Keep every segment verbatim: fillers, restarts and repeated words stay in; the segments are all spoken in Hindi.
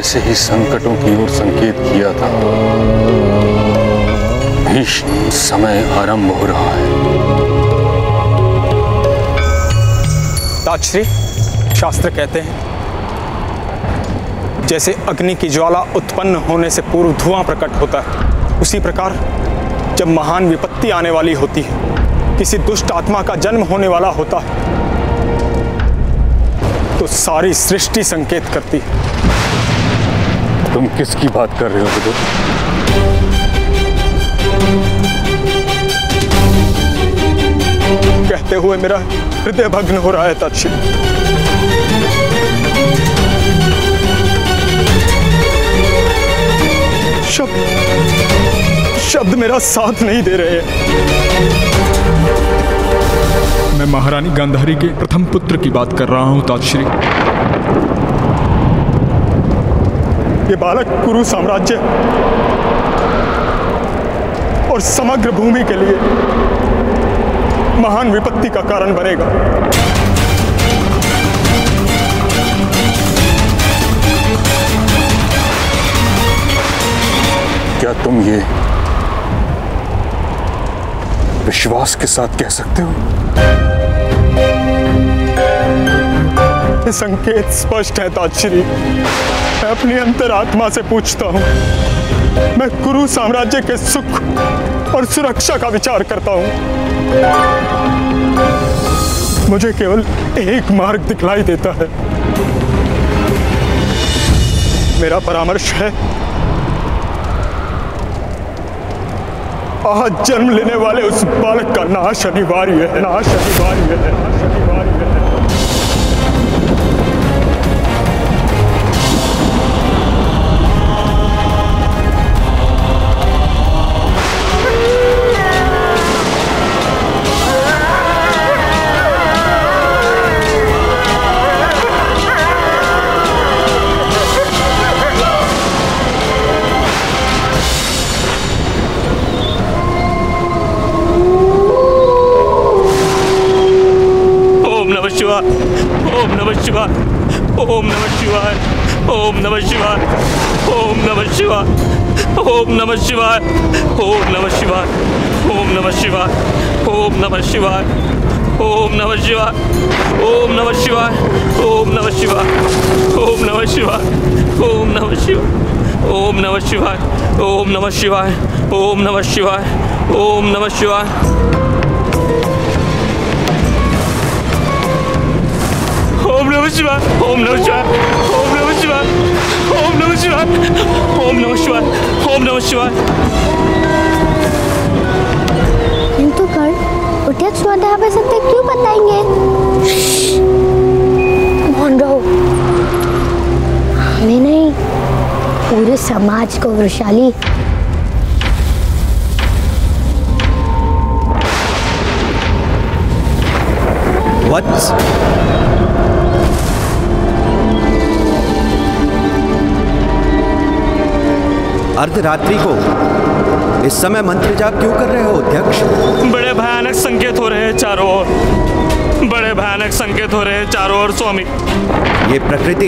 ऐसे ही संकटों की ओर संकेत किया था। भीष्म, समय आरंभ हो रहा है। ताजश्री, शास्त्र कहते हैं जैसे अग्नि की ज्वाला उत्पन्न होने से पूर्व धुआं प्रकट होता है, उसी प्रकार जब महान विपत्ति आने वाली होती है, किसी दुष्ट आत्मा का जन्म होने वाला होता है, तो सारी सृष्टि संकेत करती है। तुम किसकी बात कर रहे हो विदुर? कहते हुए मेरा हृदय भग्न हो रहा है ताजश्री। शब्द शब्द मेरा साथ नहीं दे रहे हैं। मैं महारानी गांधारी के प्रथम पुत्र की बात कर रहा हूं ताजश्री। ये बालक कुरु साम्राज्य और समग्र भूमि के लिए महान विपत्ति का कारण बनेगा। क्या तुम ये विश्वास के साथ कह सकते हो? ये संकेत स्पष्ट है ताजश्री। मैं अपनी अंतरात्मा से पूछता हूं। मैं कुरु साम्राज्य के सुख और सुरक्षा का विचार करता हूं। मुझे केवल एक मार्ग दिखलाई देता है। मेरा परामर्श है, आज जन्म लेने वाले उस बालक का नाश अनिवार्य है। नाश अनिवार्य है। नाश अनिवार्य है। ओम नमः शिवाय, ओम नमः शिवाय, ओम नमः शिवाय, ओम नमः शिवाय, ओम नमः शिवाय, ओम नमः शिवाय, ओम नमः शिवाय, ओम नमः शिवाय, ओम नमः शिवाय, ओम नमः शिवाय, ओम नमः शिवाय, ओम नमः शिवाय, ओम नमः शिवाय, ओम नमः शिवाय, ओम नमः शिवाय, ओम नमः शिवाय, ओम नमः शिवाय। ओम नमः शिवाय, ओम नमः शिवाय, ओम नमः शिवाय, ओम नमः शिवाय, ओम नमः शिवाय, ओम नमः शिवाय। किंतु कर्ण उठक स्वाध्याय पे सत्य क्यों बताएंगे? मौन रहो। हमें नहीं, पूरे समाज को वृषाली। वत्स, अर्धरात्रि को इस समय मंत्र जाप क्यों कर रहे हो अध्यक्ष? बड़े भयानक संकेत हो रहे हैं चारों ओर, बड़े भयानक संकेत हो रहे हैं चारों ओर स्वामी। ये प्रकृति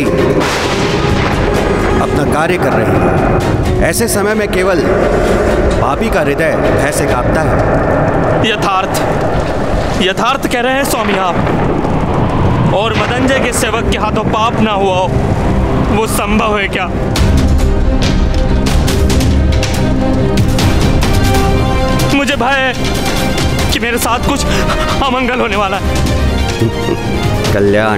अपना कार्य कर रही है। ऐसे समय में केवल पापी का हृदय भय से कांपता है। यथार्थ यथार्थ कह रहे हैं स्वामी आप। और मदंजय के सेवक के हाथों पाप ना हुआ हो, वो संभव है क्या? मुझे भय है कि मेरे साथ कुछ अमंगल होने वाला है। कल्याण।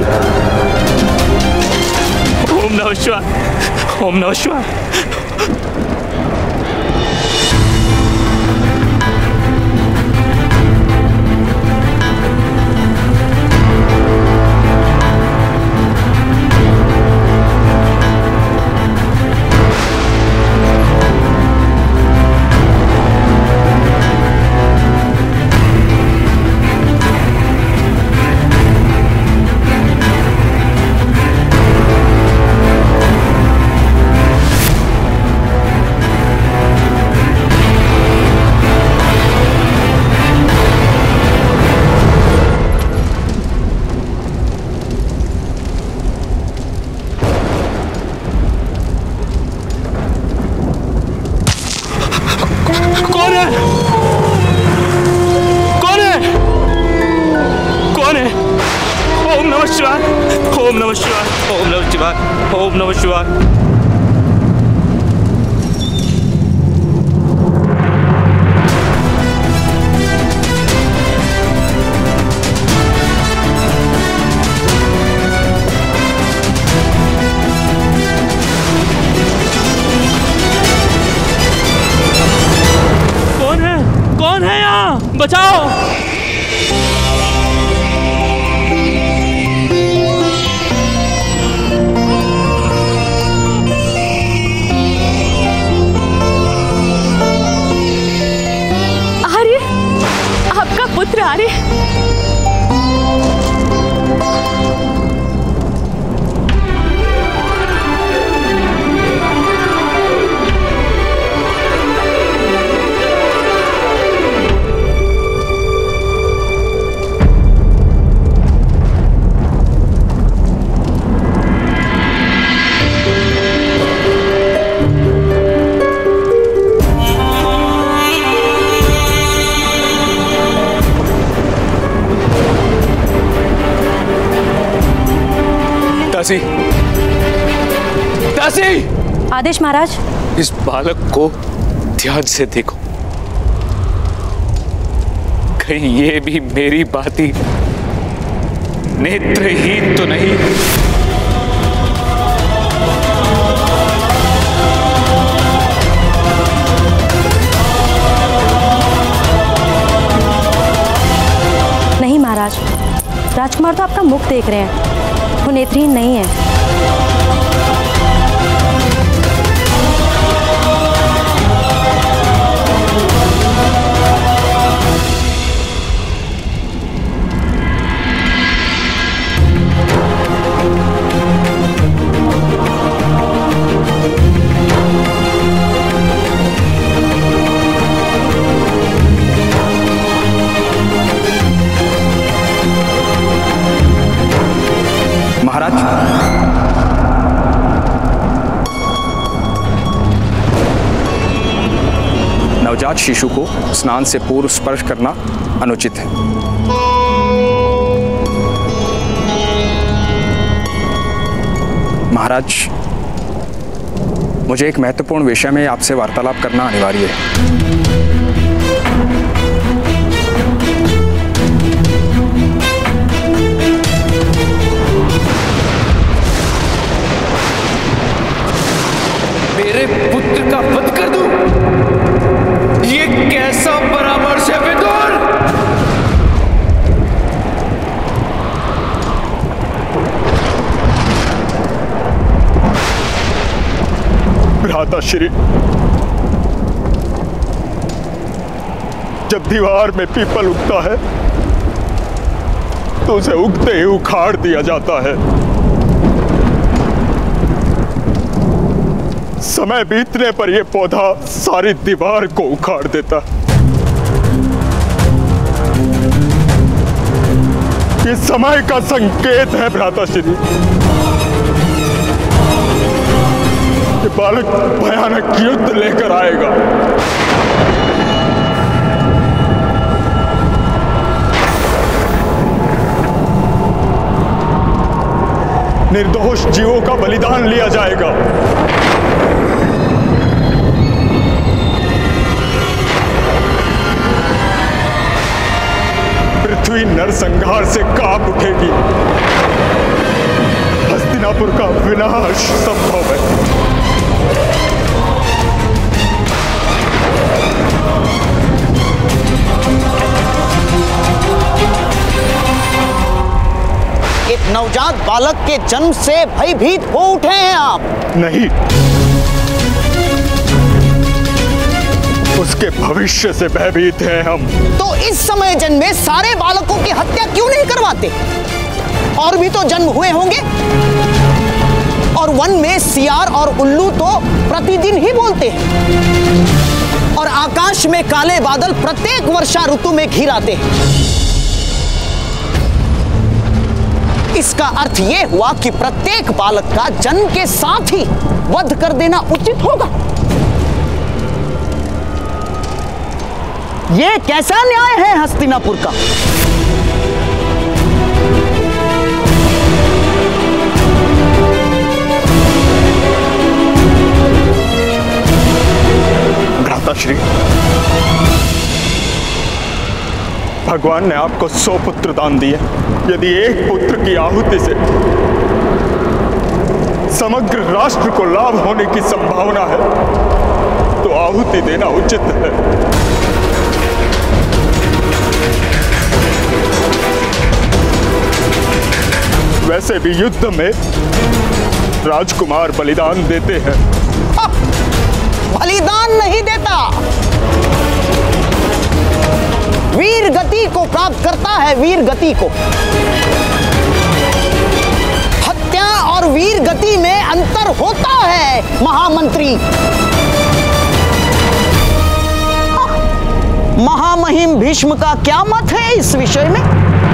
ओम नमः शिवाय, ओम नमः शिवाय। कौन है? कौन है? कौन है? ओम नमः शिवाय, ओम नमः शिवाय, ओम नमः शिवाय, ओम नमः शिवाय। कौन है? कौन है यहाँ? बचाओ! पुत्र आर्य, दासी, दासी! आदेश महाराज। इस बालक को ध्यान से देखो, कहीं ये भी मेरी बाती नेत्रहीन तो नहीं। नहीं महाराज, राजकुमार तो आपका मुख देख रहे हैं, वो नेत्रहीन नहीं है। महाराज, नवजात शिशु को स्नान से पूर्व स्पर्श करना अनुचित है। महाराज, मुझे एक महत्वपूर्ण विषय में आपसे वार्तालाप करना अनिवार्य है। मेरे पुत्र का वध कर दूं? ये कैसा परामर्श है विदुर? भ्राताश्री, जब दीवार में पीपल उगता है तो उसे उगते ही उखाड़ दिया जाता है। समय बीतने पर यह पौधा सारी दीवार को उखाड़ देता। ये समय का संकेत है भ्राताश्री। ये बालक भयानक युद्ध लेकर आएगा। निर्दोष जीवों का बलिदान लिया जाएगा। पृथ्वी नरसंहार से कांप उठेगी। हस्तिनापुर का विनाश संभव है। एक नवजात बालक के जन्म से भयभीत हो उठे हैं आप? नहीं, उसके भविष्य से भयभीत हैं हम। तो इस समय जन्मे सारे बालकों की हत्या क्यों नहीं करवाते? और भी तो जन्म हुए होंगे। और वन में सियार और उल्लू तो प्रतिदिन ही बोलते हैं। और आकाश में काले बादल प्रत्येक वर्षा ऋतु में घिर आते हैं। इसका अर्थ यह हुआ कि प्रत्येक बालक का जन्म के साथ ही वध कर देना उचित होगा। ये कैसा न्याय है हस्तिनापुर का? भ्राताश्री, भगवान ने आपको सौ पुत्र दान दिए। यदि एक पुत्र की आहुति से समग्र राष्ट्र को लाभ होने की संभावना है तो आहुति देना उचित है। वैसे भी युद्ध में राजकुमार बलिदान देते हैं। आ, बलिदान नहीं देता, वीर गति को प्राप्त करता है। वीर गति को, हत्या और वीर गति में अंतर होता है महामंत्री। महामहिम भीष्म का क्या मत है इस विषय में?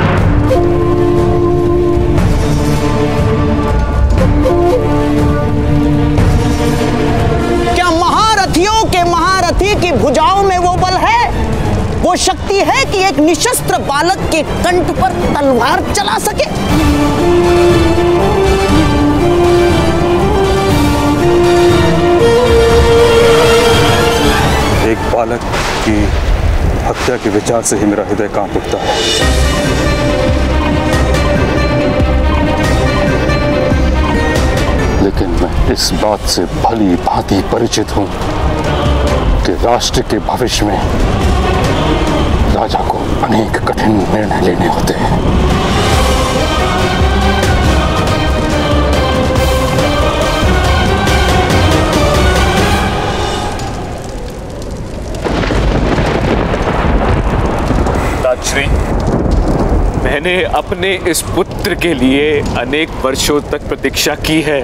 क्या महारथियों के महारथी की भुजाओं में वो बल है, वो शक्ति है कि एक निशस्त्र बालक के कंठ पर तलवार चला सके? एक बालक की हत्या के विचार से ही मेरा हृदय कांप उठता है। लेकिन मैं इस बात से भली भांति परिचित हूं कि राष्ट्र के भविष्य में राजा को अनेक कठिन निर्णय लेने होते हैं। राजश्री, मैंने अपने इस पुत्र के लिए अनेक वर्षों तक प्रतीक्षा की है।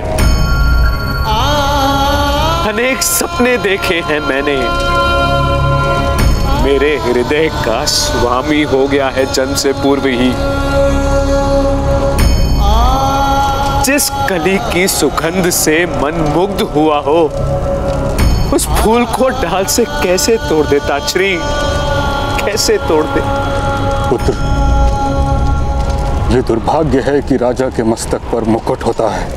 अनेक सपने देखे हैं मैंने। मेरे हृदय का स्वामी हो गया है जन्म से पूर्व ही। जिस कली की सुगंध से मन मुग्ध हुआ हो, उस फूल को डाल से कैसे तोड़ देता श्री, कैसे तोड़ दे? पुत्र, ये दुर्भाग्य है कि राजा के मस्तक पर मुकुट होता है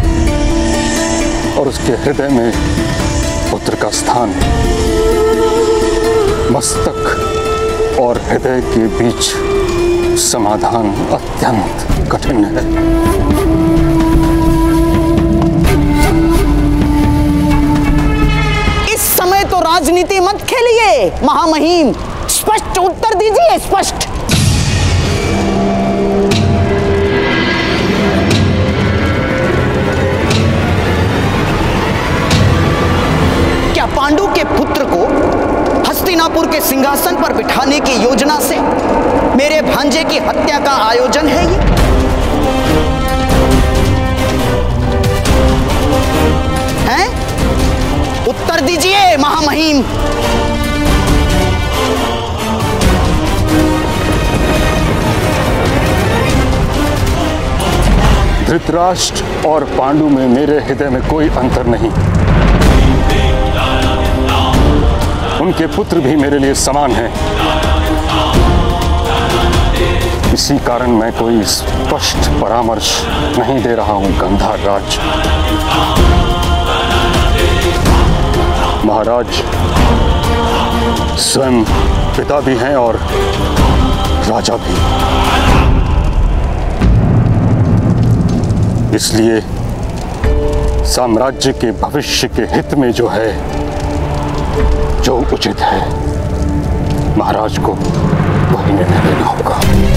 और उसके हृदय में पुत्र का स्थान। मस्तक और हृदय के बीच समाधान अत्यंत कठिन है। इस समय तो राजनीति मत खेलिए महामहिम, स्पष्ट उत्तर दीजिए, स्पष्ट। क्या पांडु के पुत्र को हस्तिनापुर के सिंहासन पर बिठाने की योजना से मेरे भांजे की हत्या का आयोजन है ये? हैं? उत्तर दीजिए महामहिम। धृतराष्ट्र और पांडु में मेरे हृदय में कोई अंतर नहीं। उनके पुत्र भी मेरे लिए समान हैं। इसी कारण मैं कोई स्पष्ट परामर्श नहीं दे रहा हूं गांधार राज। महाराज स्वयं पिता भी हैं और राजा भी। इसलिए साम्राज्य के भविष्य के हित में जो है, जो उचित है, महाराज को वही निर्णय लेना होगा।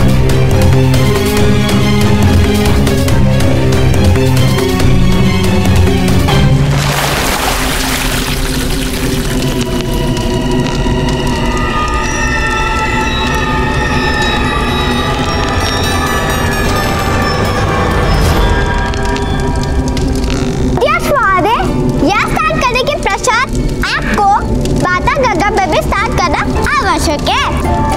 आवश्यक है।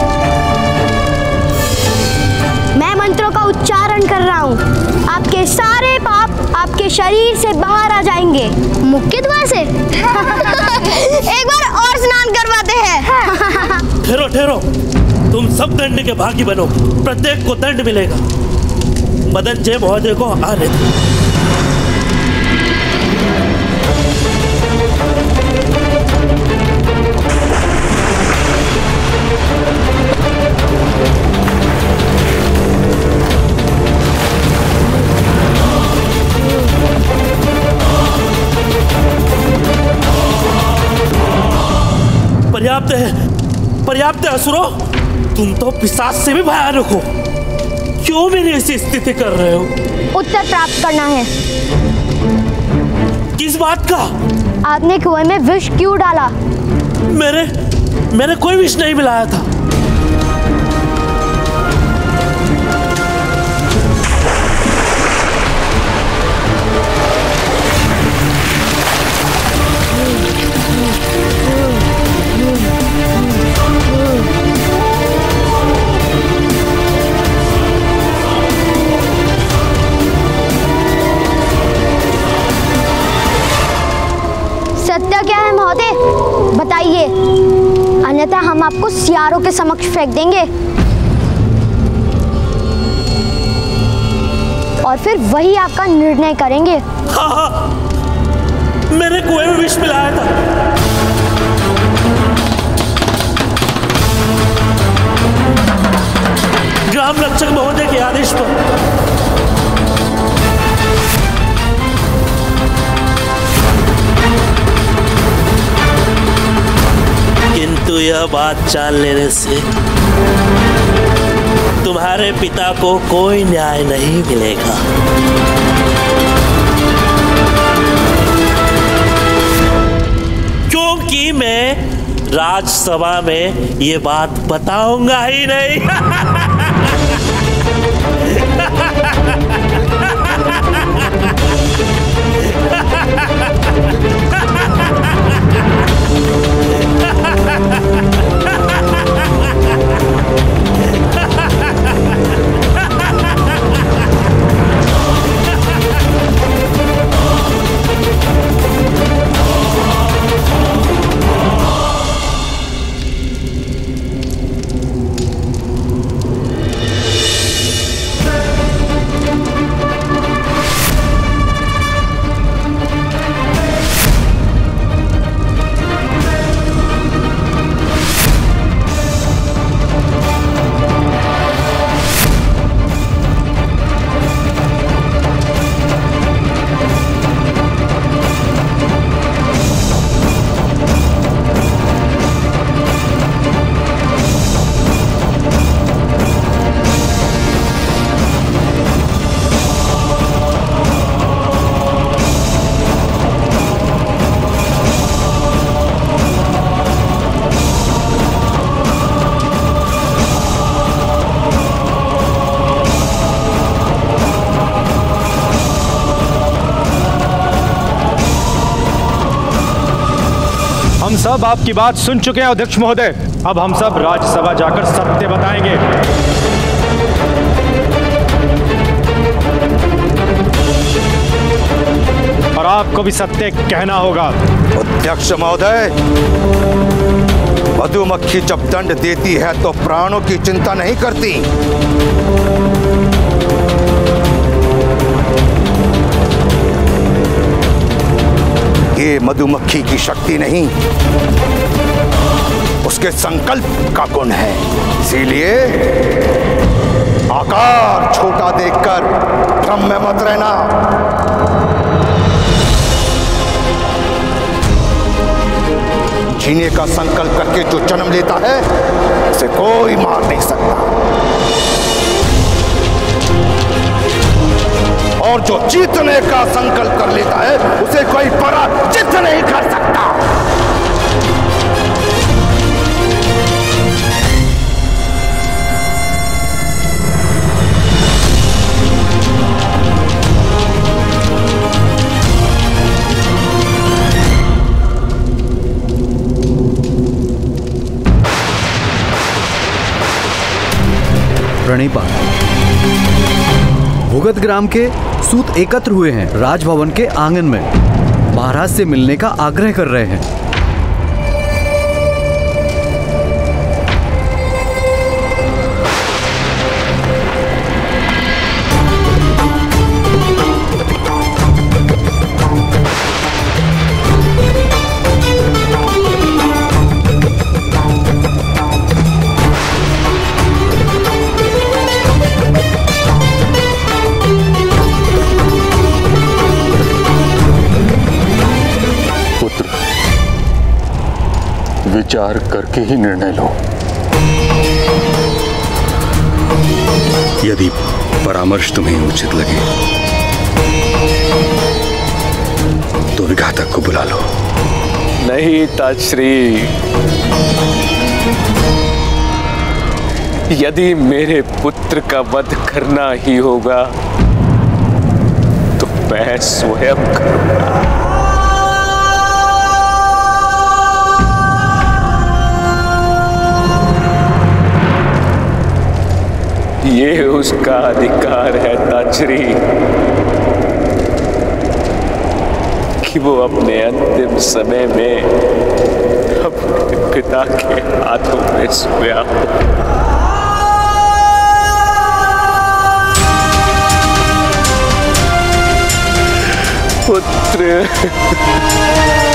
मैं मंत्रों का उच्चारण कर रहा हूँ। आपके सारे पाप आपके शरीर से बाहर आ जाएंगे। मुख्य द्वार से एक बार और स्नान करवाते हैं। ठहरो ठहरो, तुम सब दंड के भागी बनो, प्रत्येक को दंड मिलेगा। मदन जय महोदय को आने दो। पर्याप्त है, पर्याप्त है असुरो, तुम तो पिशाच से भी भयानक हो। क्यों मेरी ऐसी स्थिति कर रहे हो? उत्तर प्राप्त करना है। किस बात का? आपने कुएं में विष क्यों डाला? मेरे मैंने कोई विष नहीं मिलाया था। सत्य क्या है महोदय, बताइए, अन्यथा हम आपको सियारों के समक्ष फेंक देंगे और फिर वही आपका निर्णय करेंगे। हाँ हाँ, मैंने कुएं में विष मिलाया था। ग्राम रक्षक महोदय के आदेश पर। किंतु यह बात जान लेने से तुम्हारे पिता को कोई न्याय नहीं मिलेगा। क्योंकि मैं राजसभा में ये बात बताऊंगा ही नहीं। हम सब आपकी बात सुन चुके हैं अध्यक्ष महोदय। अब हम सब राज्यसभा जाकर सत्य बताएंगे। और आपको भी सत्य कहना होगा। अध्यक्ष महोदय, मधुमक्खी जब दंड देती है तो प्राणों की चिंता नहीं करती। ये मधुमक्खी की शक्ति नहीं, उसके संकल्प का गुण है। इसीलिए आकार छोटा देखकर भ्रम में मत रहना। जीने का संकल्प करके जो जन्म लेता है उसे कोई मार नहीं सकता, और जो जीतने का संकल्प कर लेता है उसे कोई पराजित नहीं कर सकता। प्रणिपात। भुगत ग्राम के सूत एकत्र हुए हैं, राजभवन के आंगन में महाराज से मिलने का आग्रह कर रहे हैं। विचार करके ही निर्णय लो। यदि परामर्श तुम्हें उचित लगे तो विघातक को बुला लो। नहीं ताजश्री, यदि मेरे पुत्र का वध करना ही होगा तो मैं स्वयं करूंगा। ये उसका अधिकार है ताजश्री कि वो अपने अंतिम समय में अपने पिता के हाथों में सोया हो। पुत्र